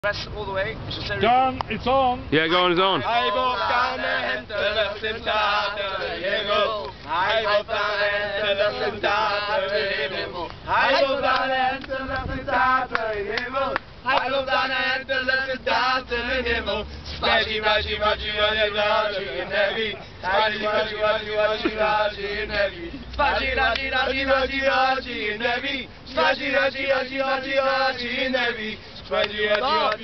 Press all the way. Done, it's on. Yeah, go on, it's on. Hij wil gaan en de resultaten hemel. Hij wil gaan en de resultaten hemel. Hij wil gaan en de resultaten hemel. Hij wil gaan en de resultaten hemel. Smashi, mashi, mashi, mashi, mashi in heavy. Smashi, mashi, mashi, mashi, mashi in heavy. Smashi, mashi, mashi, mashi, mashi in heavy. Smashi, mashi, mashi, mashi, mashi in heavy. Smashi, mashi, mashi.